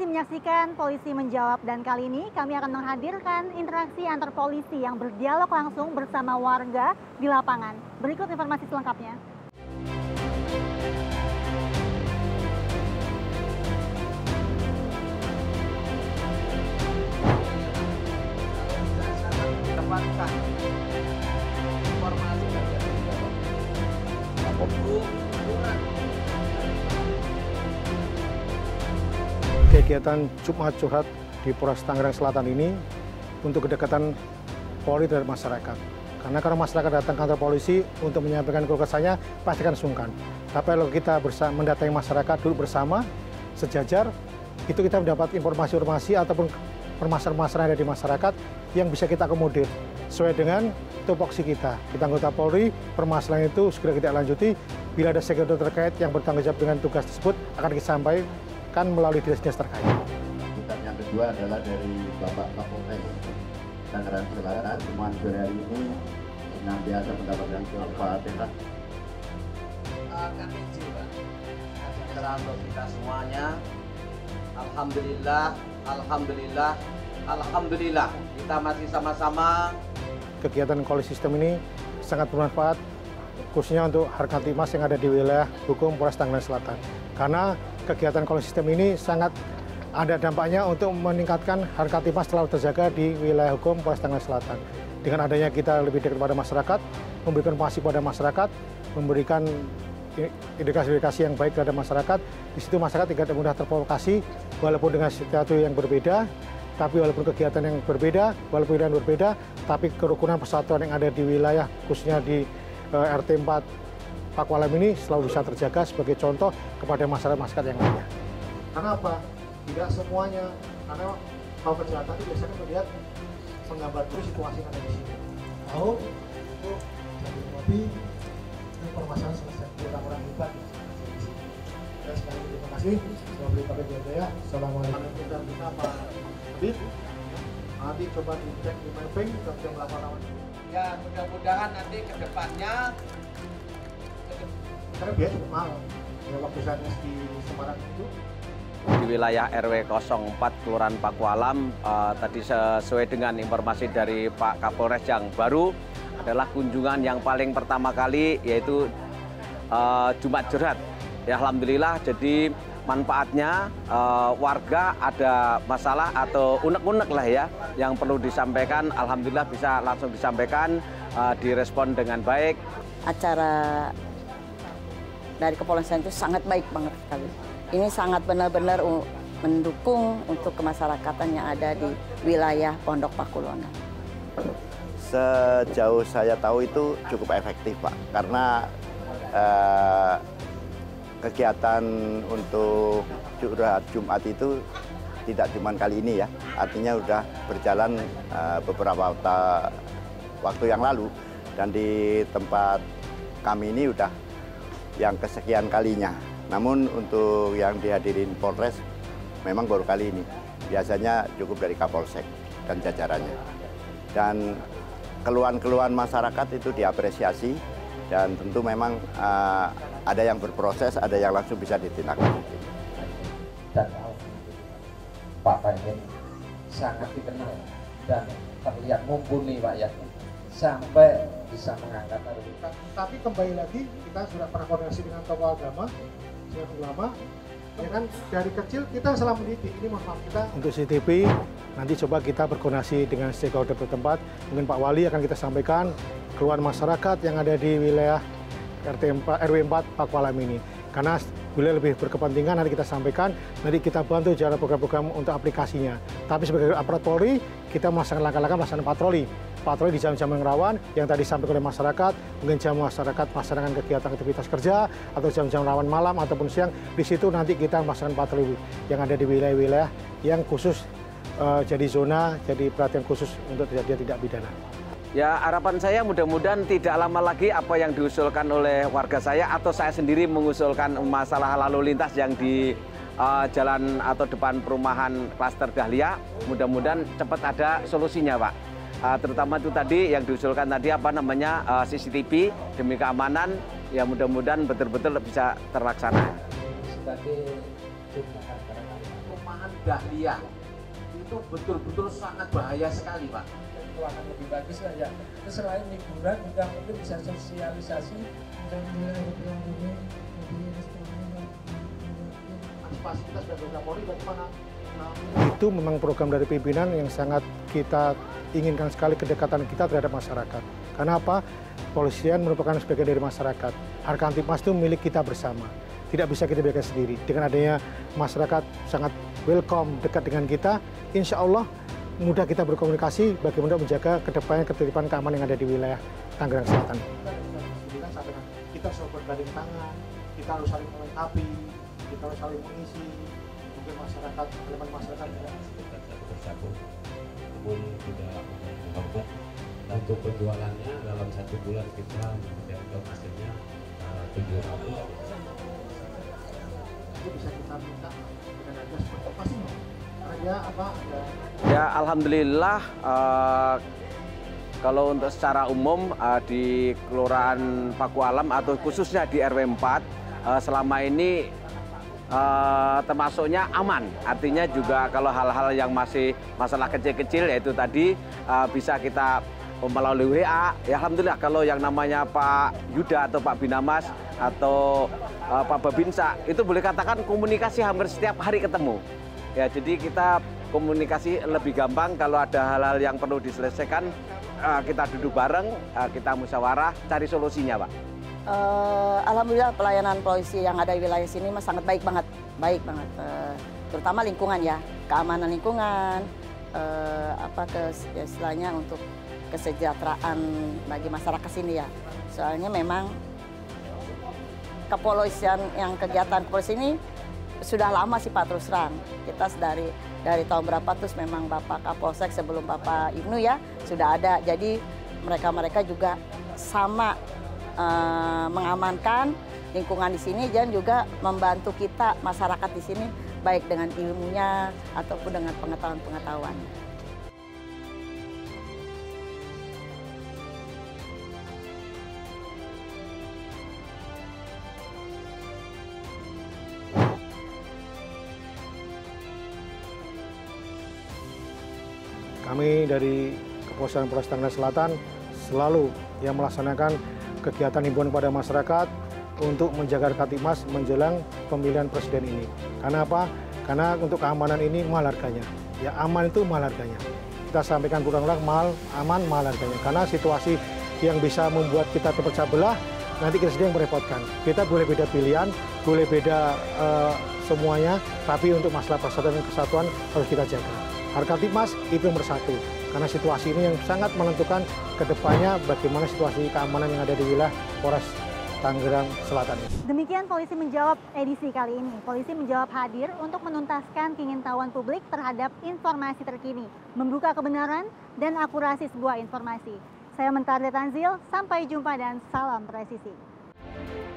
menyaksikan Polisi Menjawab dan kali ini kami akan menghadirkan interaksi antar polisi yang berdialog langsung bersama warga di lapangan. Berikut informasi selengkapnya. Dapatkan informasi dari kegiatan Jumat Curhat di Polres Tangerang Selatan ini untuk kedekatan Polri terhadap masyarakat. Karena masyarakat datang ke kantor polisi untuk menyampaikan keluh kesahnya pasti akan sungkan. Tapi kalau kita mendatangi masyarakat duduk bersama, sejajar, itu kita mendapat informasi-informasi ataupun permasalahan-permasalahan yang ada di masyarakat yang bisa kita akomodir sesuai dengan tupoksi kita. Kita anggota Polri, permasalahan itu segera kita lanjuti. Bila ada stakeholder terkait yang bertanggung jawab dengan tugas tersebut, akan kita sampaikan melalui dinas-dinas terkait. Yang kedua adalah dari Bapak Kapolres Tangerang Selatan. Temuan sore hari ini senantiasa mendapatkan Al-Fatihah. kami juga sejahtera untuk kita semuanya. Alhamdulillah, alhamdulillah, alhamdulillah. Kita masih sama-sama. Kegiatan Koli Sistem ini sangat bermanfaat, khususnya untuk Harkantibmas yang ada di wilayah hukum Polres Tangerang Selatan. Karena kegiatan Koli Sistem ini sangat ada dampaknya untuk meningkatkan Harkantibmas selalu terjaga di wilayah hukum Polres Tangerang Selatan. Dengan adanya kita lebih dekat kepada masyarakat, memberikan informasi pada masyarakat, memberikan edukasi yang baik terhadap masyarakat, di situ masyarakat tidak mudah terprovokasi, walaupun dengan sesuatu yang berbeda, tapi walaupun kegiatan yang berbeda, walaupun yang berbeda, tapi kerukunan persatuan yang ada di wilayah, khususnya di RT 4 Pakualam ini selalu bisa terjaga sebagai contoh kepada masyarakat yang lainnya. Karena apa? Tidak semuanya, karena kalau kejahatan itu biasanya melihat menggambar dulu situasi yang ada di sini. Tahu itu sambil ngopi, ini permasalahan selesai. Orang-orang hebat. Ya, sekali lagi terima kasih. Semoga berita jaya. Assalamualaikum. Dan kita Pak Habib, nanti coba dicek di mapping jam 8 Ya, mudah-mudahan nanti ke depannya karena biaya cukup mahal. Ya, waktu saya di Semarang itu di wilayah RW 04 Kelurahan Pakualam, tadi sesuai dengan informasi dari Pak Kapolres yang baru adalah kunjungan yang paling pertama kali, yaitu Jumat Curhat. Ya, alhamdulillah, jadi manfaatnya warga ada masalah atau unek-unek lah ya yang perlu disampaikan, alhamdulillah bisa langsung disampaikan, direspon dengan baik. Acara dari kepolisian itu sangat baik banget sekali. Ini sangat benar-benar mendukung untuk kemasyarakatan yang ada di wilayah Pondok Pakulonan. Sejauh saya tahu itu cukup efektif, Pak, karena kegiatan untuk curhat Jumat itu tidak cuma kali ini ya, artinya sudah berjalan beberapa waktu yang lalu, dan di tempat kami ini sudah yang kesekian kalinya. Namun untuk yang dihadirin Polres memang baru kali ini, biasanya cukup dari Kapolsek dan jajarannya. Dan keluhan-keluhan masyarakat itu diapresiasi, dan tentu memang ada yang berproses, ada yang langsung bisa ditindaklanjuti. Dan Pak Fahim sangat dikenal dan terlihat mumpuni, Pak ya, sampai bisa mengangkat hari ini. Tapi kembali lagi kita sudah pernah koordinasi dengan tokoh agama, dengan ulama, ya kan dari kecil kita selalu mendidik. Ini mohon maaf kita. Untuk CCTV, nanti coba kita berkoordinasi dengan stakeholder setempat. Mungkin Pak Wali akan kita sampaikan keluhan masyarakat yang ada di wilayah RW 4 Pakualam ini. Karena wilayah lebih berkepentingan, nanti kita sampaikan, nanti kita bantu jalan program-program untuk aplikasinya. Tapi sebagai aparat Polri, kita melaksanakan langkah-langkah melaksanakan patroli di jam-jam yang rawan, yang tadi disampaikan oleh masyarakat, mungkin jam masyarakat melaksanakan kegiatan aktivitas kerja, atau jam-jam rawan malam ataupun siang, di situ nanti kita melaksanakan patroli yang ada di wilayah-wilayah yang khusus jadi zona, jadi perhatian khusus untuk dia tidak pidana. Ya, harapan saya mudah-mudahan tidak lama lagi apa yang diusulkan oleh warga saya atau saya sendiri mengusulkan masalah lalu lintas yang di jalan atau depan perumahan Klaster Dahlia, mudah-mudahan cepat ada solusinya, Pak. Terutama itu tadi yang diusulkan tadi CCTV demi keamanan, ya mudah-mudahan betul-betul bisa terlaksana. Sebagai perumahan dahlia itu betul-betul sangat bahaya sekali, Pak. Itu akan lebih bagus lah ya. Terus selain liburan juga mungkin bisa sosialisasi dan nilai yang ini lebih restoran antisipasi kita sebagai Kapolri bagaimana? Itu memang program dari pimpinan yang sangat kita inginkan sekali, kedekatan kita terhadap masyarakat. Karena apa? Polisian merupakan sebagian dari masyarakat. Harkantipmas itu milik kita bersama. Tidak bisa kita biarkan sendiri. Dengan adanya masyarakat sangat welcome, dekat dengan kita, insya Allah mudah kita berkomunikasi bagaimana menjaga kedepannya ketertiban keamanan yang ada di wilayah Tangerang Selatan. Kita harus bergandeng tangan, kita harus saling melengkapi, kita harus saling mengisi. Mungkin masyarakat, elemen masyarakat juga bersatu. Namun tidak mengorban. Untuk penjualannya dalam 1 bulan kita untuk hasilnya 700. Itu bisa kita minta dengan harga seperti apa sih? Harga apa? Ya alhamdulillah kalau untuk secara umum di Kelurahan Pakualam atau khususnya di RW 4 selama ini termasuknya aman. Artinya juga kalau hal-hal yang masih masalah kecil-kecil yaitu tadi bisa kita melalui WA. Ya alhamdulillah kalau yang namanya Pak Yuda atau Pak Binamas atau Pak Babinsa itu boleh katakan komunikasi hampir setiap hari ketemu. Ya jadi kita komunikasi lebih gampang kalau ada hal-hal yang perlu diselesaikan kita duduk bareng, kita musyawarah cari solusinya, Pak. Alhamdulillah pelayanan polisi yang ada di wilayah sini sangat baik banget, terutama lingkungan ya, keamanan lingkungan, istilahnya untuk kesejahteraan bagi masyarakat sini ya. Soalnya memang kepolisian yang kegiatan kepolisian ini sudah lama sih Pak, terus terang. Kita dari tahun berapa terus memang Bapak Kapolsek sebelum Bapak Ibnu ya sudah ada. Jadi mereka juga sama mengamankan lingkungan di sini dan juga membantu kita masyarakat di sini baik dengan ilmunya ataupun dengan pengetahuan-pengetahuannya. Kami dari Kepolisian Polres Tangerang Selatan selalu yang melaksanakan kegiatan himbauan kepada masyarakat untuk menjaga Harkantipmas menjelang pemilihan presiden ini. Karena apa? Karena untuk keamanan ini mahal harganya. Ya aman itu mahal harganya. Kita sampaikan berulang-ulang aman mahal harganya. Karena situasi yang bisa membuat kita terpecah belah nanti kita sendiri yang merepotkan. Kita boleh beda pilihan, boleh beda semuanya, tapi untuk masalah persatuan dan kesatuan harus kita jaga. Harkantipmas itu nomor 1, karena situasi ini yang sangat menentukan kedepannya bagaimana situasi keamanan yang ada di wilayah Polres Tangerang Selatan. Demikian Polisi Menjawab edisi kali ini. Polisi Menjawab hadir untuk menuntaskan keingintahuan publik terhadap informasi terkini, membuka kebenaran dan akurasi sebuah informasi. Saya Mentari Tanzil, sampai jumpa dan salam presisi.